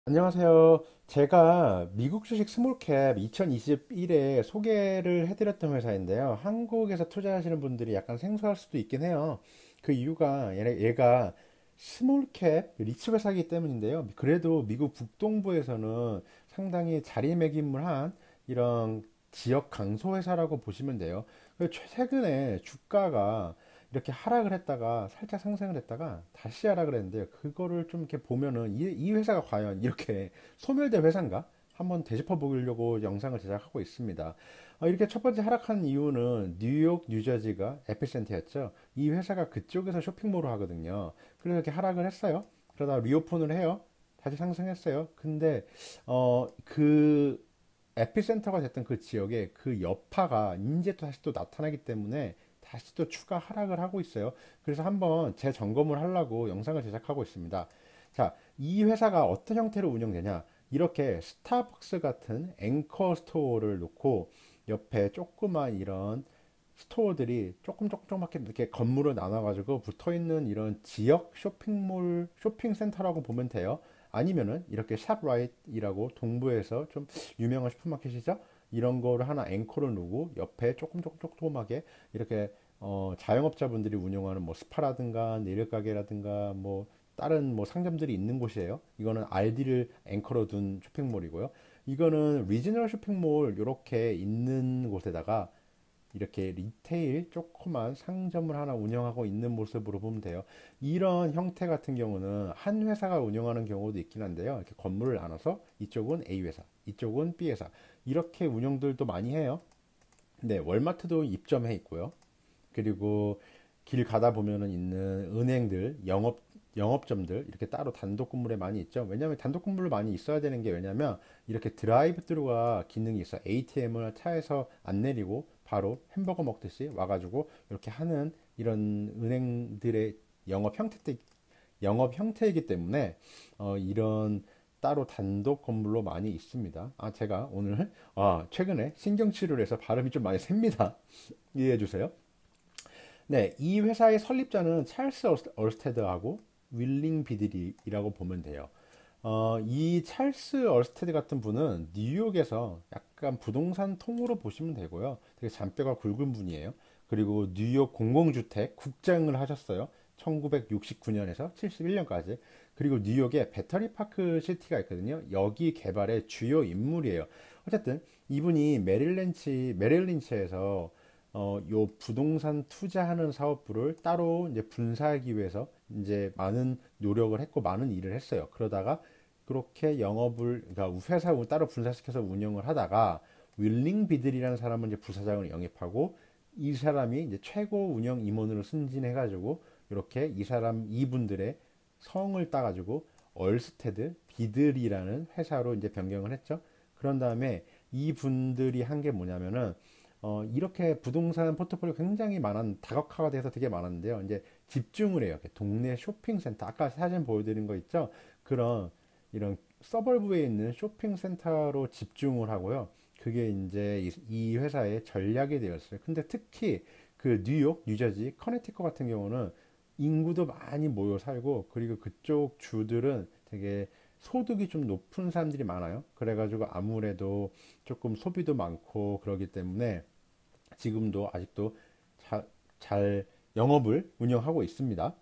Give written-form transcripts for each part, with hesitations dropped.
안녕하세요. 제가 미국 주식 스몰캡 2021에 소개를 해드렸던 회사인데요. 한국에서 투자하시는 분들이 약간 생소할 수도 있긴 해요. 그 이유가 얘가 스몰캡 리츠 회사이기 때문인데요. 그래도 미국 북동부에서는 상당히 자리매김을 이런 지역 강소 회사라고 보시면 돼요. 최근에 주가가 이렇게 하락을 했다가 살짝 상승을 했다가 다시 하락을 했는데요. 그거를 좀 이렇게 보면은 이 회사가 과연 이렇게 소멸된 회사인가? 한번 되짚어 보려고 영상을 제작하고 있습니다. 이렇게 첫 번째 하락한 이유는 뉴욕, 뉴저지가 에피센터였죠. 이 회사가 그쪽에서 쇼핑몰을 하거든요. 그래서 이렇게 하락을 했어요. 그러다 리오픈을 해요. 다시 상승했어요. 근데 그 에피센터가 됐던 그 지역에 그 여파가 이제 또 다시 또 나타나기 때문에 다시 또 추가 하락을 하고 있어요. 그래서 한번 재점검을 하려고 영상을 제작하고 있습니다. 자, 이 회사가 어떤 형태로 운영되냐? 이렇게 스타벅스 같은 앵커 스토어를 놓고 옆에 조그만 이런 스토어들이 조그맣게 이렇게 건물을 나눠가지고 붙어 있는 이런 지역 쇼핑몰, 쇼핑센터라고 보면 돼요. 아니면은 이렇게 샵라이트이라고 동부에서 좀 유명한 슈퍼마켓이죠. 이런 거를 하나 앵커를 놓고 옆에 조그맣게 이렇게 자영업자분들이 운영하는 뭐 스파라든가 내일 가게라든가 뭐 다른 뭐 상점들이 있는 곳이에요. 이거는 알디를 앵커로 둔 쇼핑몰이고요. 이거는 리지널 쇼핑몰 이렇게 있는 곳에다가 이렇게 리테일 조그만 상점을 하나 운영하고 있는 모습으로 보면 돼요. 이런 형태 같은 경우는 한 회사가 운영하는 경우도 있긴 한데요. 이렇게 건물을 나눠서 이쪽은 A 회사, 이쪽은 B 회사 이렇게 운영들도 많이 해요. 네, 월마트도 입점해 있고요. 그리고 길 가다 보면은 있는 은행들, 영업점들 이렇게 따로 단독 건물에 많이 있죠. 왜냐하면 단독 건물로 많이 있어야 되는 게 왜냐면 이렇게 드라이브 스루가 기능이 있어. ATM을 차에서 안 내리고 바로 햄버거 먹듯이 와가지고 이렇게 하는 이런 은행들의 영업 형태 영업 형태이기 때문에 이런 따로 단독 건물로 많이 있습니다. 제가 오늘 최근에 신경치료를 해서 발음이 좀 많이 셉니다. 이해해 주세요. 네, 이 회사의 설립자는 찰스 얼스테드하고 윌링 비들이라고 보면 돼요. 이 찰스 얼스테드 같은 분은 뉴욕에서 약간 부동산 통으로 보시면 되고요. 되게 잔뼈가 굵은 분이에요. 그리고 뉴욕 공공주택 국장을 하셨어요. 1969년에서 71년까지. 그리고 뉴욕에 배터리 파크 시티가 있거든요. 여기 개발의 주요 인물이에요. 어쨌든 이분이 메릴린치에서 요 부동산 투자하는 사업부를 따로 이제 분사하기 위해서 이제 많은 노력을 했고 많은 일을 했어요. 그러다가 그렇게 영업을 그러니까 회사를 따로 분사시켜서 운영을 하다가 윌링 비들이라는 사람을 이제 부사장을 영입하고 이 사람이 이제 최고 운영 임원으로 승진해가지고 이렇게 이 사람 이분들의 성을 따가지고 얼스테드 비들이라는 회사로 이제 변경을 했죠. 그런 다음에 이 분들이 한 게 뭐냐면은 이렇게 부동산 포트폴리오 굉장히 다각화가 돼서 되게 많았는데요. 이제 집중을 해요. 동네 쇼핑센터. 아까 사진 보여드린 거 있죠? 그런 이런 서버브에 있는 쇼핑센터로 집중을 하고요. 그게 이제 이 회사의 전략이 되었어요. 근데 특히 그 뉴욕, 뉴저지, 커네티컷 같은 경우는 인구도 많이 모여 살고 그리고 그쪽 주들은 되게 소득이 좀 높은 사람들이 많아요. 그래가지고 아무래도 조금 소비도 많고 그러기 때문에 지금도 아직도 잘 영업을 운영하고 있습니다.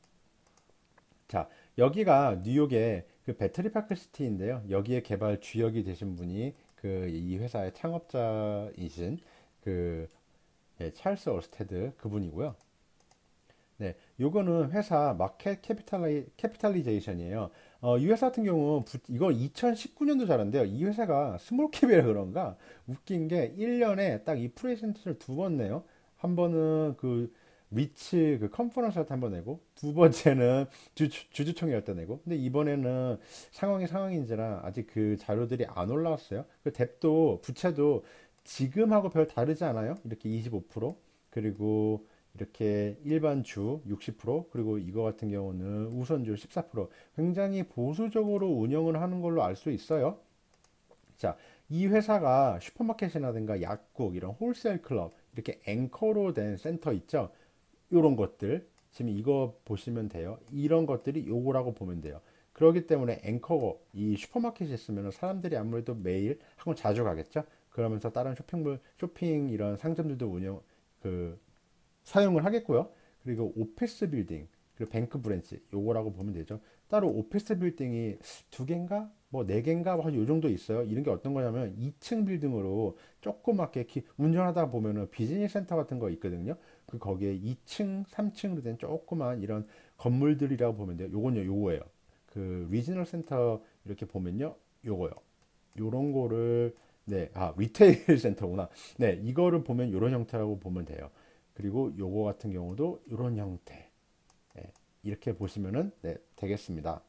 자, 여기가 뉴욕의 그 배터리파크 시티인데요. 여기에 개발 주역이 되신 분이 그 이 회사의 창업자이신 그 찰스 얼스테드 그분이고요. 네, 요거는 회사 마켓 캐피탈리제이션이에요. 이 회사 같은 경우 이거 2019년도 자료인데요. 이 회사가 스몰캡이라 그런가 웃긴 게 1년에 딱 이 프레젠테이션을 두 번 내요. 한 번은 그 리츠 그 컨퍼런스 할 때 한 번 내고 두 번째는 주주총회 할 때 내고 근데 이번에는 상황인지라 아직 그 자료들이 안 올라왔어요. 그 뎁도 부채도 지금하고 별 다르지 않아요. 이렇게 25% 그리고 이렇게 일반 주 60% 그리고 이거 같은 경우는 우선주 14% 굉장히 보수적으로 운영을 하는 걸로 알 수 있어요. 자, 이 회사가 슈퍼마켓이라든가 약국 이런 홀세일 클럽 이렇게 앵커로 된 센터 있죠. 이런 것들 지금 이거 보시면 돼요. 이런 것들이 요거라고 보면 돼요. 그렇기 때문에 앵커 이 슈퍼마켓이 있으면 사람들이 아무래도 매일 혹은 자주 가겠죠. 그러면서 다른 쇼핑 이런 상점들도 그 사용을 하겠고요. 그리고 오피스 빌딩, 그리고 뱅크 브랜치 요거라고 보면 되죠. 따로 오피스 빌딩이 두 개인가 뭐 네 개인가 뭐요 정도 있어요. 이런 게 어떤 거냐면 2층 빌딩으로 조그맣게 운전하다 보면은 비즈니스 센터 같은 거 있거든요. 그 거기에 2층, 3층으로 된 조그만 이런 건물들이라고 보면 돼요. 요건요, 요거예요. 그 리지널 센터 이렇게 보면요, 요거요. 요런 거를 네, 리테일 센터구나. 네, 이거를 보면 요런 형태라고 보면 돼요. 그리고 요거 같은 경우도 요런 형태. 네, 이렇게 보시면은 네, 되겠습니다.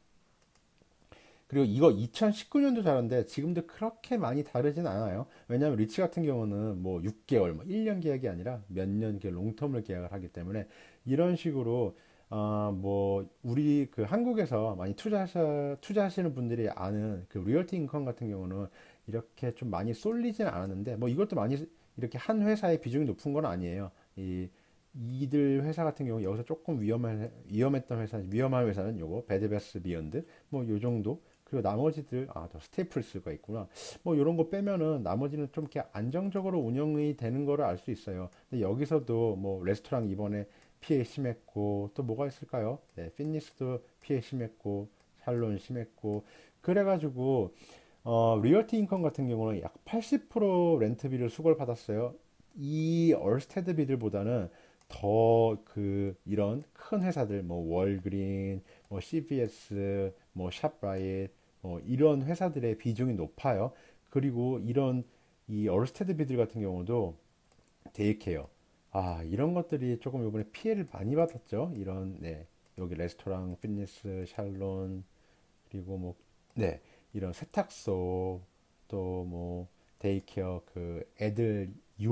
그리고 이거 2019년도 자료인데 지금도 그렇게 많이 다르진 않아요. 왜냐하면 리치 같은 경우는 뭐 6개월, 뭐 1년 계약이 아니라 몇 년 롱텀을 계약을 하기 때문에 이런 식으로 뭐 우리 그 한국에서 많이 투자하시는 분들이 아는 그 리얼티 인컴 같은 경우는 이렇게 좀 많이 쏠리진 않았는데 뭐 이것도 많이 이렇게 한 회사의 비중이 높은 건 아니에요. 이들 회사 같은 경우 여기서 조금 위험했던 위험한 회사는 요거 배드베스 비욘드 뭐 요 정도. 그리고 나머지들 더 스테이플스가 있구나. 뭐 이런 거 빼면은 나머지는 좀 이렇게 안정적으로 운영이 되는 거를 알 수 있어요. 근데 여기서도 뭐 레스토랑 이번에 피해 심했고 또 뭐가 있을까요? 네, 피니스도 피해 심했고 살론 심했고 그래가지고 리얼티 인컴 같은 경우는 약 80% 렌트비를 수거를 받았어요. 이 얼스테드 비들보다는 더 그 이런 큰 회사들 뭐 월그린, 뭐 CVS, 뭐 샵라이트 이런 회사들의 비중이 높아요. 그리고 이런 이 얼스테드 비들 같은 경우도 데이케어 이런 것들이 조금 이번에 피해를 많이 받았죠. 이런 네 여기 레스토랑, 피트니스, 샬론 그리고 뭐 네 이런 세탁소 또 뭐 데이케어 그 애들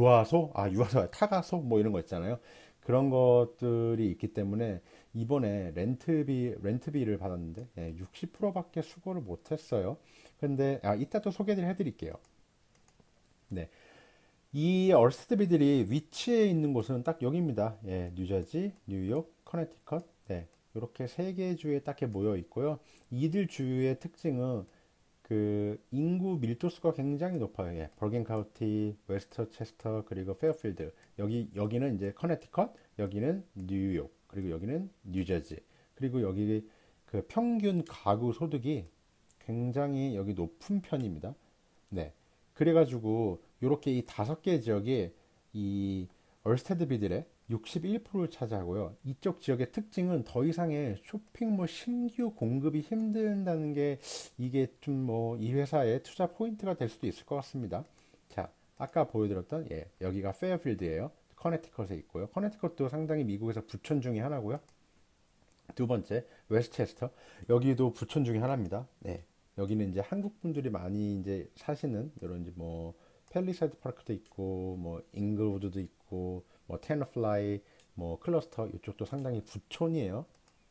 유아소 타가소 뭐 이런 거 있잖아요. 그런 것들이 있기 때문에 이번에 렌트비를 받았는데 60%밖에 수고를 못했어요. 근데 이따 또 소개를 해드릴게요. 네, 이 얼스테드비들이 위치해 있는 곳은 딱 여기입니다. 예, 뉴저지, 뉴욕, 커네티컷. 네, 이렇게 세 개 주에 딱 모여 있고요. 이들 주의 특징은 그 인구 밀도수가 굉장히 높아요. 예, 버긴 카운티, 웨스터체스터 그리고 페어필드. 여기는 이제 커네티컷, 여기는 뉴욕, 그리고 여기는 뉴저지. 그리고 여기 그 평균 가구 소득이 굉장히 여기 높은 편입니다. 네. 그래가지고 요렇게 이 다섯 개 지역이 이 얼스테드비들의 61%를 차지하고요. 이쪽 지역의 특징은 더 이상의 쇼핑몰 신규 공급이 힘든다는 게 이게 좀 뭐 이 회사의 투자 포인트가 될 수도 있을 것 같습니다. 자, 아까 보여드렸던 여기가 페어필드예요. 커네티컷에 있고요. 커네티컷도 상당히 미국에서 부촌 중에 하나고요. 두 번째 웨스트체스터 여기도 부촌 중에 하나입니다. 네. 여기는 이제 한국 분들이 많이 이제 사시는 이런 이제 뭐 팰리사이드 파크도 있고 뭐 잉글우드도 있고 뭐 테너플라이 뭐 클러스터 이쪽도 상당히 부촌이에요.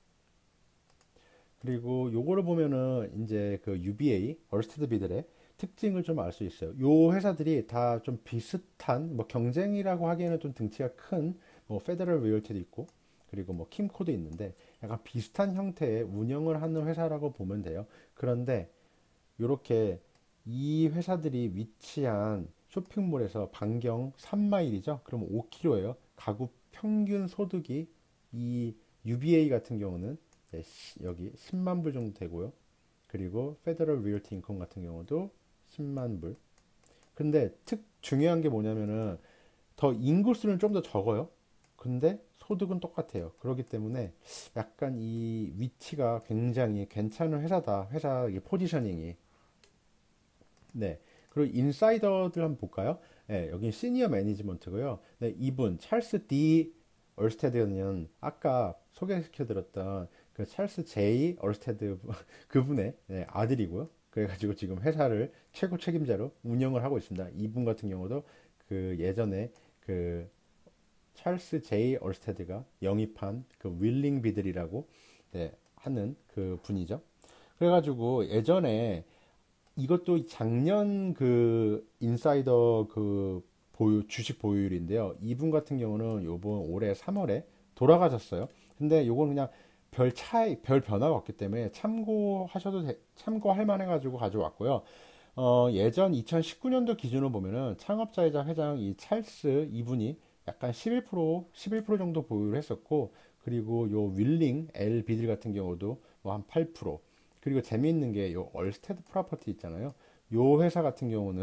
그리고 요거를 보면은 이제 그 UBA 얼스테드비들의 특징을 좀 알 수 있어요. 요 회사들이 다 좀 비슷한 뭐 경쟁이라고 하기에는 좀 등치가 큰 뭐 페더럴 리얼티도 있고 그리고 뭐 킴코도 있는데 약간 비슷한 형태의 운영을 하는 회사라고 보면 돼요. 그런데 요렇게 이 회사들이 위치한 쇼핑몰에서 반경 3마일이죠. 그럼 5km예요. 가구 평균 소득이 이 UBA 같은 경우는 여기 10만 불 정도 되고요. 그리고 페더럴 리얼티 인컴 같은 경우도 10만 불. 근데 중요한 게 뭐냐면은 더 인구수는 좀 더 적어요. 근데 소득은 똑같아요. 그렇기 때문에 약간 이 위치가 굉장히 괜찮은 회사다. 회사 이 포지셔닝이. 네. 그리고 인사이더들 한번 볼까요? 네, 여기 시니어 매니지먼트고요. 네, 이분 찰스 D 얼스테드는 아까 소개시켜드렸던 그 찰스 J 얼스테드 그분의 아들이고요. 그래가지고 지금 회사를 최고 책임자로 운영을 하고 있습니다. 이분 같은 경우도 그 예전에 그 찰스 J 얼스테드가 영입한 그 윌링 비들이라고 하는 그 분이죠. 그래가지고 예전에 이것도 작년 그 인사이더 그 주식 보유율인데요. 이분 같은 경우는 요번 올해 3월에 돌아가셨어요. 근데 요건 그냥 별 차이, 별 변화가 없기 때문에 참고할 만해가지고 가져왔고요. 예전 2019년도 기준으로 보면은 창업자이자 회장 이 찰스 이분이 약간 11% 정도 보유를 했었고, 그리고 요 윌링 L 비들 같은 경우도 뭐 한 8%. 그리고 재미있는 게 요 얼스테드 프로퍼티 있잖아요. 요 회사 같은 경우는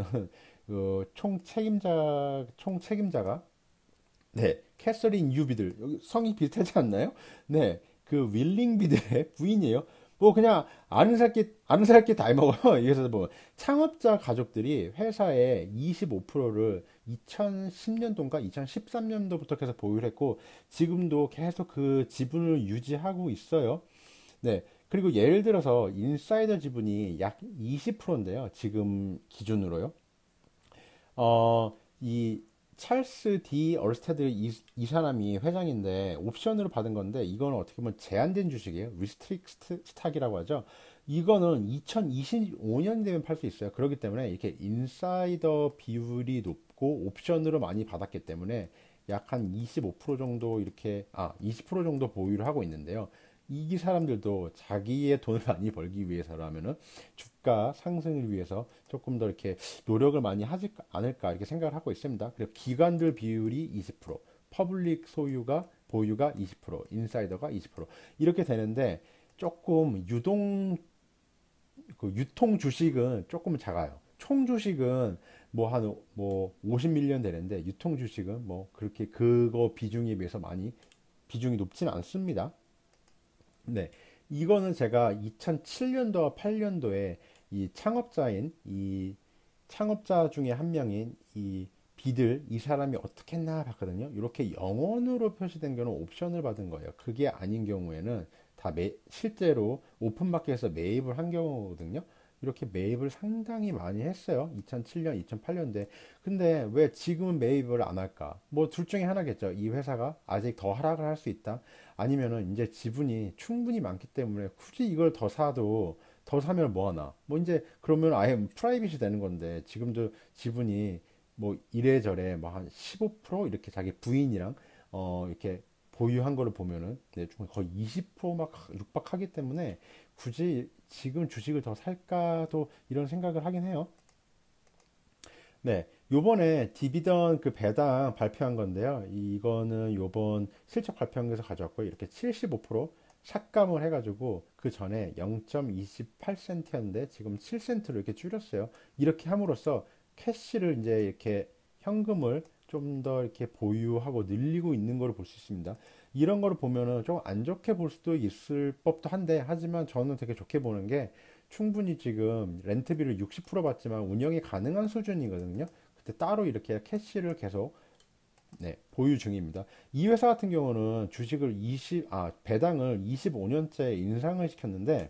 총 책임자가 네, 캐서린 유비들. 여기 성이 비슷하지 않나요? 네, 그 윌링 비들의 부인이에요. 뭐 그냥 아는 사람끼리 다 먹어요. 그래서 뭐 창업자 가족들이 회사의 25%를 2010년도인가 2013년도부터 계속 보유를 했고 지금도 계속 그 지분을 유지하고 있어요. 네. 그리고 예를 들어서 인사이더 지분이 약 20%인데요. 지금 기준으로요. 이 찰스 D 얼스테드 이 사람이 회장인데 옵션으로 받은 건데 이거는 어떻게 보면 제한된 주식이에요. 리스트릭트 스탁이라고 하죠. 이거는 2025년 되면 팔 수 있어요. 그렇기 때문에 이렇게 인사이더 비율이 높고 옵션으로 많이 받았기 때문에 약 한 25% 정도 이렇게 20% 정도 보유를 하고 있는데요. 이 사람들도 자기의 돈을 많이 벌기 위해서라면은 주가 상승을 위해서 조금 더 이렇게 노력을 많이 하지 않을까 이렇게 생각을 하고 있습니다. 그리고 기관들 비율이 20%, 퍼블릭 보유가 20%, 인사이더가 20% 이렇게 되는데 조금 유통 주식은 조금 작아요. 총 주식은 뭐 50밀리언 되는데 유통 주식은 뭐 그렇게 그거 비중에 비해서 많이 비중이 높지는 않습니다. 네. 이거는 제가 2007년도와 8년도에 이 창업자 중에 한 명인 이 사람이 어떻게 했나 봤거든요. 이렇게 영원으로 표시된 경우는 옵션을 받은 거예요. 그게 아닌 경우에는 실제로 오픈마켓에서 매입을 한 경우거든요. 이렇게 매입을 상당히 많이 했어요. 2007년, 2008년대. 근데 왜 지금은 매입을 안 할까? 뭐 둘 중에 하나겠죠. 이 회사가 아직 더 하락을 할 수 있다. 아니면은 이제 지분이 충분히 많기 때문에 굳이 이걸 더 사면 뭐 하나? 뭐 이제 그러면 아예 프라이빗이 되는 건데 지금도 지분이 뭐 이래저래 뭐 한 15% 이렇게 자기 부인이랑 이렇게 보유한 거를 보면은 네, 좀 거의 20%막 육박하기 때문에 굳이 지금 주식을 더 살까도 이런 생각을 하긴 해요. 네, 요번에 디비던 그 배당 발표한 건데요. 이거는 요번 실적 발표한 거에서 가져왔고요. 이렇게 75% 삭감을 해가지고 그 전에 0.28센트였는데 지금 7센트로 이렇게 줄였어요. 이렇게 함으로써 캐시를 이제 이렇게 현금을 좀 더 이렇게 보유하고 늘리고 있는 걸 볼 수 있습니다. 이런 거를 보면은 좀 안 좋게 볼 수도 있을 법도 한데 하지만 저는 되게 좋게 보는 게 충분히 지금 렌트비를 60% 받지만 운영이 가능한 수준이거든요. 그때 따로 이렇게 캐시를 계속 네, 보유 중입니다. 이 회사 같은 경우는 배당을 25년째 인상을 시켰는데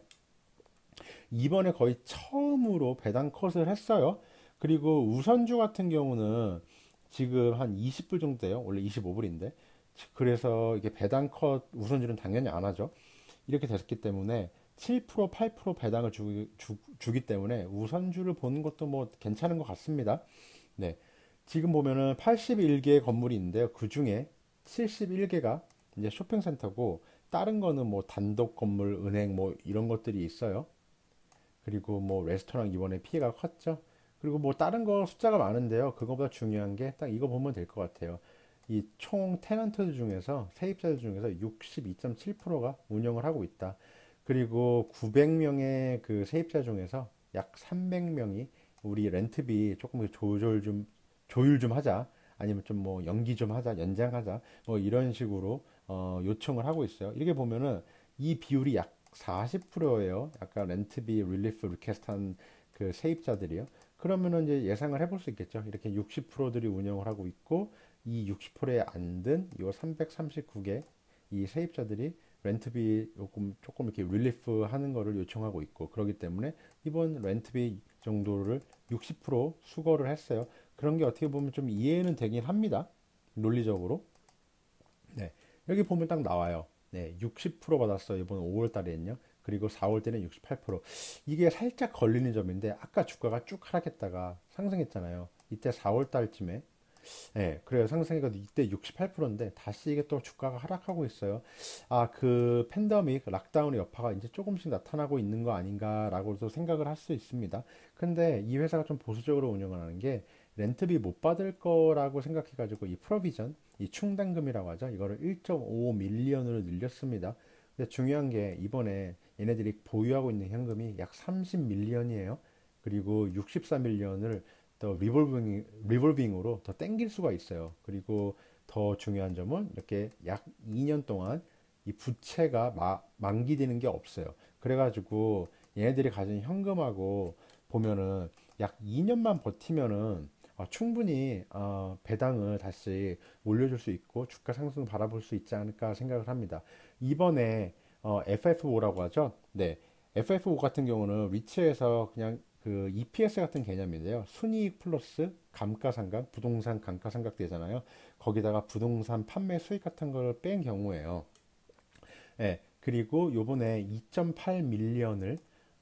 이번에 거의 처음으로 배당 컷을 했어요. 그리고 우선주 같은 경우는 지금 한 20불 정도 돼요. 원래 25불인데. 그래서 이게 배당 컷 우선주는 당연히 안 하죠. 이렇게 됐기 때문에 7%, 8% 배당을 주기 때문에 우선주를 보는 것도 뭐 괜찮은 것 같습니다. 네. 지금 보면은 81개 건물이 있는데요. 그 중에 71개가 이제 쇼핑센터고 다른 거는 뭐 단독 건물, 은행 뭐 이런 것들이 있어요. 그리고 뭐 레스토랑 이번에 피해가 컸죠. 그리고 뭐 다른 거 숫자가 많은데요. 그거보다 중요한 게 딱 이거 보면 될 것 같아요. 이 총 테넌트들 중에서 세입자들 중에서 62.7%가 운영을 하고 있다. 그리고 900명의 그 세입자 중에서 약 300명이 우리 렌트비 조금 조율 좀 하자. 아니면 좀 뭐 연기 좀 하자, 연장하자. 뭐 이런 식으로 요청을 하고 있어요. 이렇게 보면은 이 비율이 약 40%예요. 약간 렌트비 릴리프 리퀘스트한 그 세입자들이요. 그러면은 이제 예상을 해볼 수 있겠죠. 이렇게 60%들이 운영을 하고 있고 이 60%에 안 든 이 339개 이 세입자들이 렌트비 조금 이렇게 릴리프 하는 거를 요청하고 있고 그러기 때문에 이번 렌트비 정도를 60% 수거를 했어요. 그런 게 어떻게 보면 좀 이해는 되긴 합니다. 논리적으로. 네. 여기 보면 딱 나와요. 네. 60% 받았어요. 이번 5월 달에는요. 그리고 4월 때는 68%. 이게 살짝 걸리는 점인데 아까 주가가 쭉 하락했다가 상승했잖아요. 이때 4월 달쯤에. 예, 그래요. 상승이가 이때 68%인데 다시 이게 또 주가가 하락하고 있어요. 아, 그 팬데믹 락다운의 여파가 이제 조금씩 나타나고 있는 거 아닌가라고도 생각을 할 수 있습니다. 근데 이 회사가 좀 보수적으로 운영을 하는 게 렌트비 못 받을 거라고 생각해가지고 이 프로비전, 이 충당금이라고 하죠. 이거를 1.5 밀리언으로 늘렸습니다. 근데 중요한 게 이번에 얘네들이 보유하고 있는 현금이 약 30 밀리언이에요. 그리고 64 밀리언을 더 리볼빙으로 더 땡길 수가 있어요. 그리고 더 중요한 점은 이렇게 약 2년 동안 이 부채가 만기되는 게 없어요. 그래가지고 얘네들이 가진 현금하고 보면은 약 2년만 버티면은 충분히 배당을 다시 올려줄 수 있고 주가 상승 바라볼 수 있지 않을까 생각을 합니다. 이번에 FFO라고 하죠. 네, FFO 같은 경우는 위치에서 그냥 그 EPS 같은 개념인데요. 순이익 플러스 감가상각, 부동산 감가상각 되잖아요. 거기다가 부동산 판매 수익 같은 걸 뺀 경우에요. 예, 그리고 요번에 2.8 밀리언을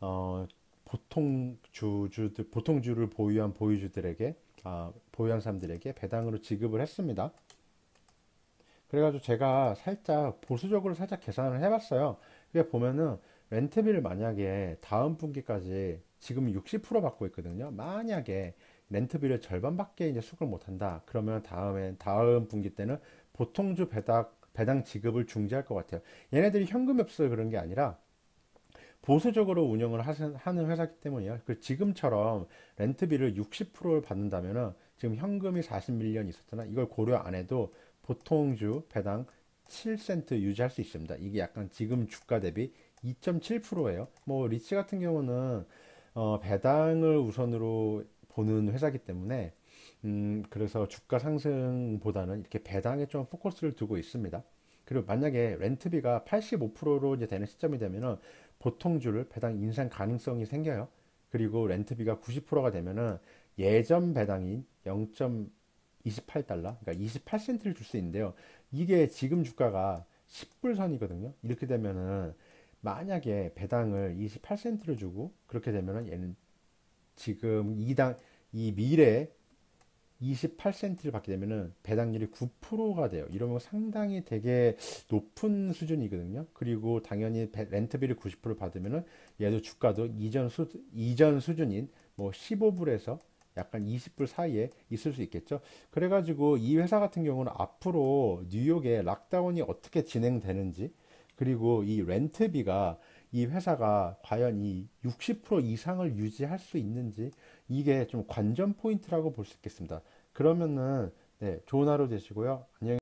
보통주를 보유한 보유주들에게 보유한 사람들에게 배당으로 지급을 했습니다. 그래가지고 제가 살짝 보수적으로 살짝 계산을 해봤어요. 그게 보면은 렌트비를 만약에 다음 분기까지 지금 60% 받고 있거든요. 만약에 렌트비를 절반밖에 이제 수급을 못한다. 그러면 다음 분기 때는 보통주 배당 지급을 중지할 것 같아요. 얘네들이 현금이 없어서 그런 게 아니라 보수적으로 운영을 하는 회사기 때문이에요. 그 지금처럼 렌트비를 60%를 받는다면은 지금 현금이 40밀리언 있었잖아. 이걸 고려 안 해도 보통주 배당 7센트 유지할 수 있습니다. 이게 약간 지금 주가 대비 2.7%예요. 뭐 리치 같은 경우는 배당을 우선으로 보는 회사기 때문에 그래서 주가 상승보다는 이렇게 배당에 좀 포커스를 두고 있습니다. 그리고 만약에 렌트비가 85%로 이제 되는 시점이 되면은 보통주를 배당 인상 가능성이 생겨요. 그리고 렌트비가 90%가 되면은 예전 배당인 0.28달러, 그러니까 28센트를 줄 수 있는데요. 이게 지금 주가가 10불 선이거든요. 이렇게 되면은 만약에 배당을 28센트를 주고 그렇게 되면은 얘는 지금 이 미래 28센트를 받게 되면은 배당률이 9%가 돼요. 이러면 상당히 되게 높은 수준이거든요. 그리고 당연히 렌트비를 90% 받으면은 얘도 주가도 이전 수준인 뭐 15불에서 약간 20불 사이에 있을 수 있겠죠. 그래가지고 이 회사 같은 경우는 앞으로 뉴욕의 락다운이 어떻게 진행되는지 그리고 이 렌트비가 이 회사가 과연 이 60% 이상을 유지할 수 있는지 이게 좀 관전 포인트라고 볼 수 있겠습니다. 그러면은 네, 좋은 하루 되시고요. 안녕히